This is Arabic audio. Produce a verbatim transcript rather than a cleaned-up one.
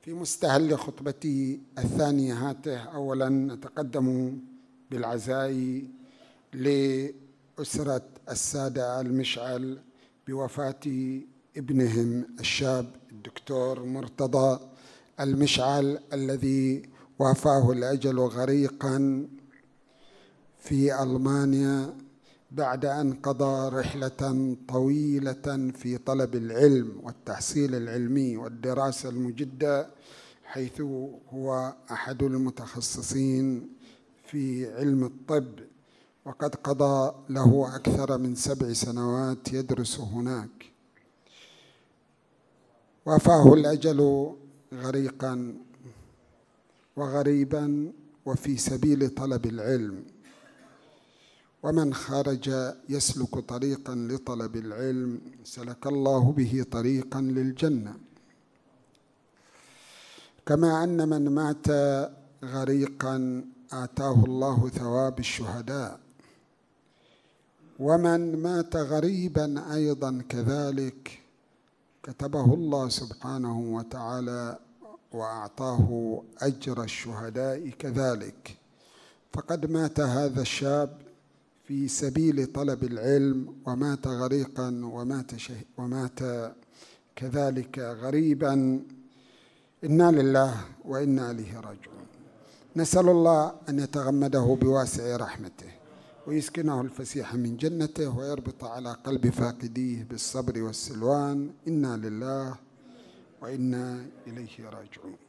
في مستهل خطبتي الثانية هاته، أولا نتقدم بالعزاء لأسرة السادة المشعل بوفاة ابنهم الشاب الدكتور مرتضى المشعل الذي وافاه الأجل غريقا في ألمانيا بعد أن قضى رحلة طويلة في طلب العلم والتحصيل العلمي والدراسة المجدة، حيث هو أحد المتخصصين في علم الطب، وقد قضى له أكثر من سبع سنوات يدرس هناك. وافاه الأجل غريقا وغريبا وفي سبيل طلب العلم، ومن خرج يسلك طريقا لطلب العلم سلك الله به طريقا للجنة، كما أن من مات غريقا آتاه الله ثواب الشهداء، ومن مات غريبا أيضا كذلك كتبه الله سبحانه وتعالى وأعطاه أجر الشهداء كذلك. فقد مات هذا الشاب في سبيل طلب العلم ومات غريقا ومات, ومات كذلك غريبا. إنا لله وإنا إليه راجعون. نسأل الله أن يتغمده بواسع رحمته ويسكنه الفسيح من جنته ويربط على قلب فاقديه بالصبر والسلوان. إنا لله وإنا إليه راجعون.